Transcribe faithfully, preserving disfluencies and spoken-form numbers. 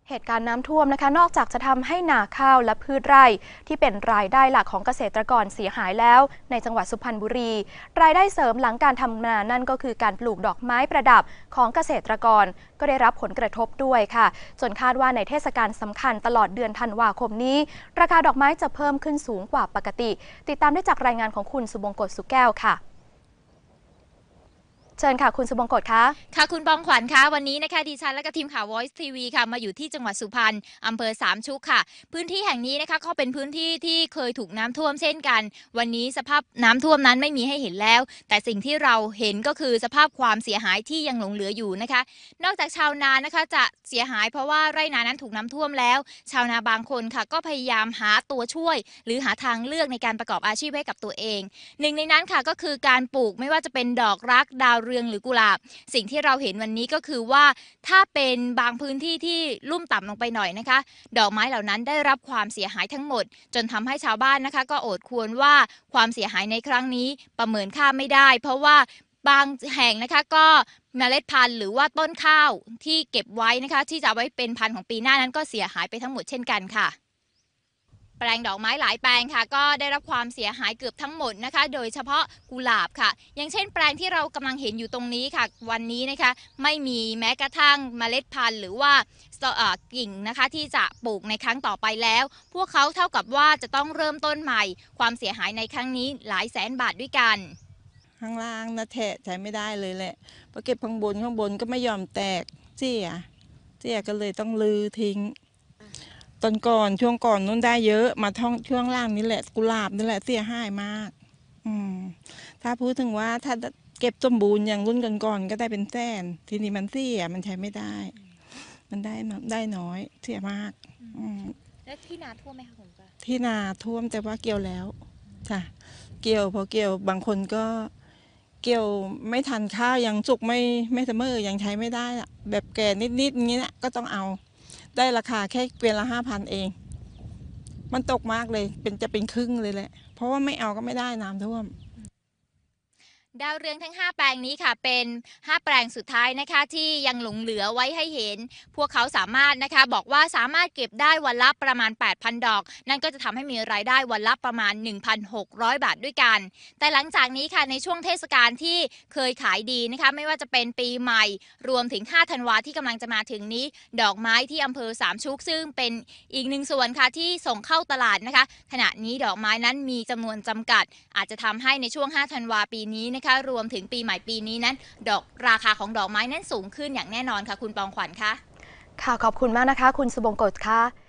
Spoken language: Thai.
เหตุการณ์น้ำท่วมนะคะนอกจากจะทำให้นาข้าวและพืชไร่ที่เป็นรายได้หลักของเกษตรกรเสียหายแล้วในจังหวัดสุพรรณบุรีรายได้เสริมหลังการทำนานั่นก็คือการปลูกดอกไม้ประดับของเกษตรกรก็ได้รับผลกระทบด้วยค่ะจนคาดว่าในเทศกาลสำคัญตลอดเดือนธันวาคมนี้ราคาดอกไม้จะเพิ่มขึ้นสูงกว่าปกติติดตามได้จากรายงานของคุณสุบงกต สุแก้วค่ะเชิญค่ะคุณสุบงกตคะค่ะคุณบองขวัญคะวันนี้นะคะดิฉันและก็ทีมข่าว Voice ที วี ค่ะมาอยู่ที่จังหวัดสุพรรณอำเภอสามชุกค่ะพื้นที่แห่งนี้นะคะก็เป็นพื้นที่ที่เคยถูกน้ำท่วมเช่นกันวันนี้สภาพน้ำท่วมนั้นไม่มีให้เห็นแล้วแต่สิ่งที่เราเห็นก็คือสภาพความเสียหายที่ยังหลงเหลืออยู่นะคะนอกจากชาวนานะคะจะเสียหายเพราะว่าไร่นานั้นถูกน้ำท่วมแล้วชาวนาบางคนค่ะก็พยายามหาตัวช่วยหรือหาทางเลือกในการประกอบอาชีพให้กับตัวเองหนึ่งในนั้นค่ะก็คือการปลูกไม่ว่าจะเป็นดอกรักดาวเรืองหรือกุหลาบสิ่งที่เราเห็นวันนี้ก็คือว่าถ้าเป็นบางพื้นที่ที่ลุ่มต่ำลงไปหน่อยนะคะดอกไม้เหล่านั้นได้รับความเสียหายทั้งหมดจนทำให้ชาวบ้านนะคะก็โอดครวญว่าความเสียหายในครั้งนี้ประเมินค่าไม่ได้เพราะว่าบางแห่งนะคะก็เมล็ดพันธุ์หรือว่าต้นข้าวที่เก็บไว้นะคะที่จะเอาไว้เป็นพันธุ์ของปีหน้านั้นก็เสียหายไปทั้งหมดเช่นกันค่ะแปลงดอกไม้หลายแปลงค่ะก็ได้รับความเสียหายเกือบทั้งหมดนะคะโดยเฉพาะกุหลาบค่ะอย่างเช่นแปลงที่เรากำลังเห็นอยู่ตรงนี้ค่ะวันนี้นะคะไม่มีแม้กระทั่งเมล็ดพันธุ์หรือว่ากิ่งนะคะที่จะปลูกในครั้งต่อไปแล้วพวกเขาเท่ากับว่าจะต้องเริ่มต้นใหม่ความเสียหายในครั้งนี้หลายแสนบาทด้วยกันข้างล่างนะแทะใช้ไม่ได้เลยแหละพอเก็บข้างบนข้างบนก็ไม่ยอมแตกเสียเสียก็เลยต้องลือทิ้งตอนก่อนช่วงก่อนนู้นได้เยอะมาท่องช่วงล่างนี่แหละกุหลาบนี่แหละเสียหายมากอืมถ้าพูดถึงว่าถ้าเก็บสมบูรณ์อย่างรุ่นก่อนๆก็ได้เป็นแสนทีนี้มันเสียมันใช้ไม่ได้มันได้ได้น้อยเสียมากอืมแล้วที่นาท่วมไหมคะคุณป้าที่นาท่วมแต่ว่าเกี่ยวแล้วจ้ะเกี่ยวพอเกี่ยวบางคนก็เกี่ยวไม่ทันข้าวยังสุกไม่ไม่เสมอยังใช้ไม่ได้อะแบบแก่นิดๆอย่างนี้นะก็ต้องเอาได้ราคาแค่เกวียนละห้าพันเองมันตกมากเลยเป็นจะเป็นครึ่งเลยแหละเพราะว่าไม่เอาก็ไม่ได้น้ำท่วมดาวเรืองทั้งห้าแปลงนี้ค่ะเป็นห้าแปลงสุดท้ายนะคะที่ยังหลงเหลือไว้ให้เห็นพวกเขาสามารถนะคะบอกว่าสามารถเก็บได้วันละประมาณ แปดพัน ดอกนั่นก็จะทำให้มีรายได้วันละประมาณ หนึ่งพันหกร้อย บาทด้วยกันแต่หลังจากนี้ค่ะในช่วงเทศกาลที่เคยขายดีนะคะไม่ว่าจะเป็นปีใหม่รวมถึงห้าธันวาที่กำลังจะมาถึงนี้ดอกไม้ที่อำเภอสามชุกซึ่งเป็นอีกหนึ่งส่วนค่ะที่ส่งเข้าตลาดนะคะขณะนี้ดอกไม้นั้นมีจำนวนจำกัดอาจจะทำให้ในช่วงห้าธันวาปีนี้รวมถึงปีใหม่ปีนี้นั้นดอกราคาของดอกไม้นั้นสูงขึ้นอย่างแน่นอนค่ะคุณปองขวัญคะค่ะขอบคุณมากนะคะคุณสุบงกตค่ะ